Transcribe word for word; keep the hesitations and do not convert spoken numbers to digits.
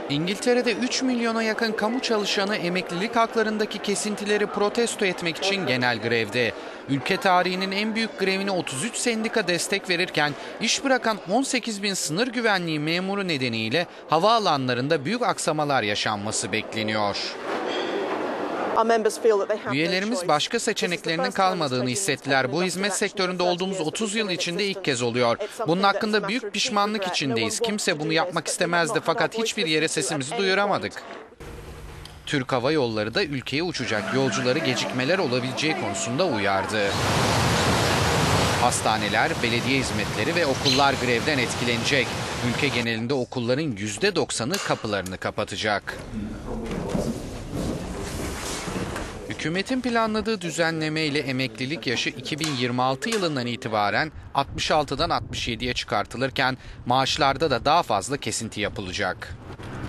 İngiltere'de üç milyona yakın kamu çalışanı emeklilik haklarındaki kesintileri protesto etmek için genel grevde. Ülke tarihinin en büyük grevine otuz üç sendika destek verirken iş bırakan on sekiz bin sınır güvenliği memuru nedeniyle havaalanlarında büyük aksamalar yaşanması bekleniyor. Üyelerimiz başka seçeneklerinin kalmadığını hissettiler. Bu hizmet sektöründe olduğumuz otuz yıl içinde ilk kez oluyor. Bunun hakkında büyük pişmanlık içindeyiz. Kimse bunu yapmak istemezdi fakat hiçbir yere sesimizi duyuramadık. Türk Hava Yolları da ülkeye uçacak yolcuları gecikmeler olabileceği konusunda uyardı. Hastaneler, belediye hizmetleri ve okullar grevden etkilenecek. Ülke genelinde okulların yüzde doksanı kapılarını kapatacak. Hükümetin planladığı düzenleme ile emeklilik yaşı iki bin yirmi altı yılından itibaren altmış altıdan altmış yediye çıkartılırken maaşlarda da daha fazla kesinti yapılacak.